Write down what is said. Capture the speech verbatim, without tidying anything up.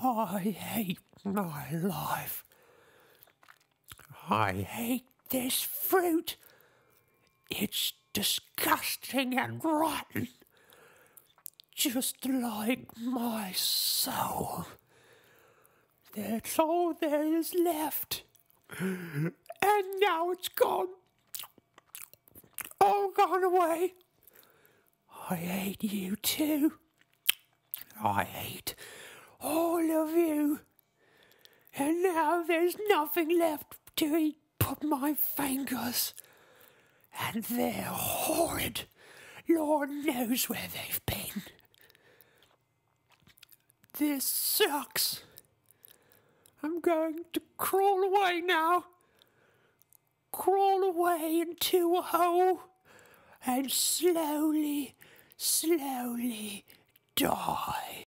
I hate my life. I hate this fruit. It's disgusting and rotten. Just like my soul. That's all there is left. And now it's gone. All gone away. I hate you too. I hate all of you. And now there's nothing left to eat but my fingers. And they're horrid. Lord knows where they've been. This sucks. I'm going to crawl away now. Crawl away into a hole and slowly, slowly die.